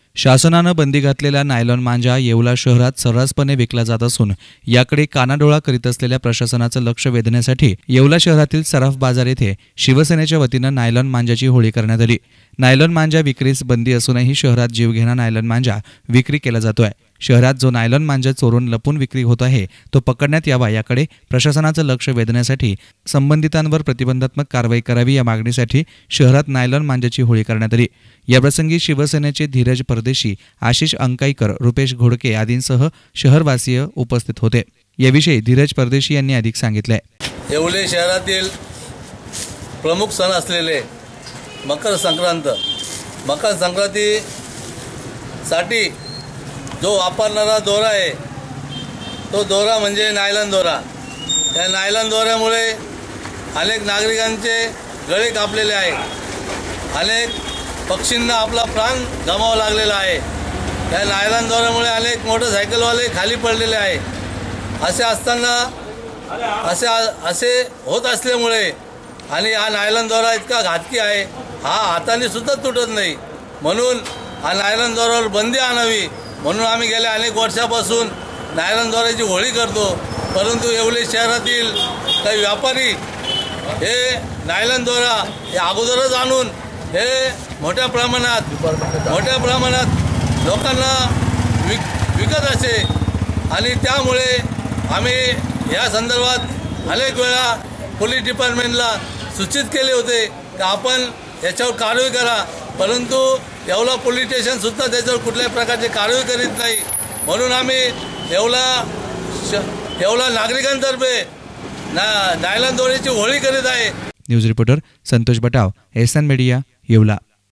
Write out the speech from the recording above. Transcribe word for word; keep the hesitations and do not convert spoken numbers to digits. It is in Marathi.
शासनानं बंदी घातलेला नायलॉन मांजा येवला शहरात सर्रासपणे विकला जात असून याकडे कानाडोळा करीत असलेल्या प्रशासनाचं लक्ष वेधण्यासाठी येवला शहरातील सराफ बाजार येथे शिवसेनेच्या वतीनं नायलॉन मांजाची होळी करण्यात आली। नायलॉन मांजा विक्रीस बंदी असूनही शहरात जीवघेणा नायलॉन मांजा विक्री केला जातोय। शहरात जो नायलॉन मांजा चोरून लपून विक्री होत आहे तो पकडण्यात यावा याकडे प्रशासनाचं लक्ष वेधण्यासाठी संबंधितांवर प्रतिबंधात्मक कारवाई करावी या मागणीसाठी शहरात नायलॉन मांजाची होळी करण्यात आली। याप्रसंगी शिवसेनेचे धीरज परदेशी, आशिष अंकाईकर, रुपेश घोडके आदींसह शहरवासीय उपस्थित होते। याविषयी धीरज परदेशी यांनी अधिक सांगितले। येवले शहरातील प्रमुख सण असलेले मकर संक्रांत मकर संक्रांतीसाठी जो वापरणारा दोरा आहे तो दोरा म्हणजे नायलॉन दोरा। या नायलॉन दोऱ्यामुळे अनेक नागरिकांचे गळे कापलेले आहेत, अनेक पक्षींना आपला प्राण गमावा लागलेला आहे। या नायलॉन दोऱ्यामुळे अनेक मोटरसायकलवाले खाली पडलेले आहेत। असे असताना असे असे होत असल्यामुळे आणि हा नायलॉन दोरा इतका घातकी आहे, हा हाताने सुद्धा तुटत नाही, म्हणून हा नायलॉन दोऱ्यावर बंदी आणावी म्हणून आम्ही गेल्या अनेक वर्षापासून नायलॉन दोऱ्याची होळी करतो। परंतु येवले शहरातील काही व्यापारी हे नायलॉन दोरा हे अगोदरच आणून हे मोठ्या प्रमाणात मोठ्या प्रमाणात लोकांना विक विकत असे आणि त्यामुळे आम्ही या संदर्भात अनेक वेळा पोलीस डिपार्टमेंटला सूचित केले होते की आपण याच्यावर कारवाई करा, परंतु येवला पोलीस स्टेशन सुद्धा त्याच्यावर कुठल्याही प्रकारची कारवाई करीत नाही। म्हणून आम्ही येवला येवला नागरिकांतर्फे ना नायलॉन दोऱ्याची होळी करीत आहे। News reporter Santosh Batav, S N media, Yeola.